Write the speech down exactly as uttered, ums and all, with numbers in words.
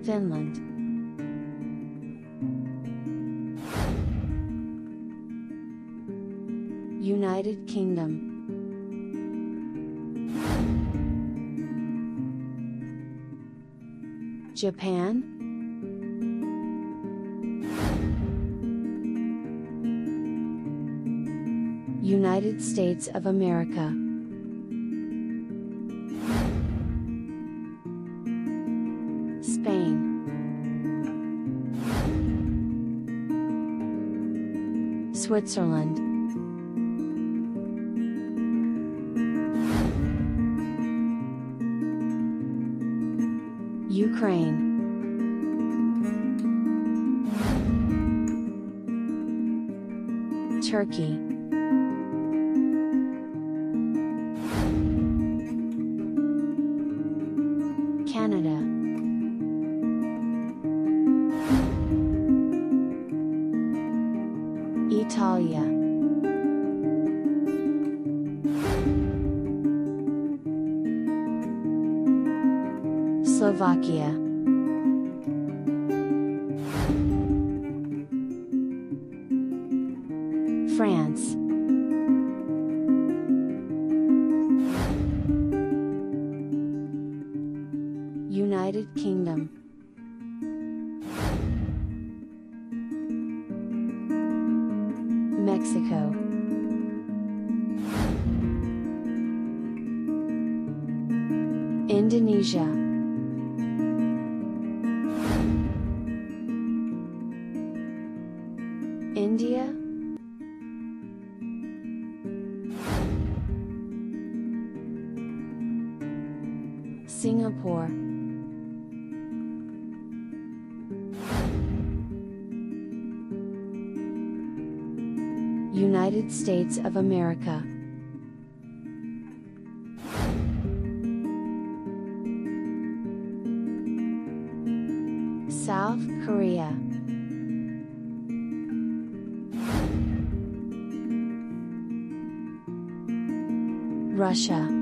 Finland. United Kingdom. Japan. United States of America. Spain. Switzerland. Ukraine. Turkey. Canada. Italia. Slovakia. France. United Kingdom. Mexico. Indonesia. India. Singapore. United States of America. South Korea. Russia.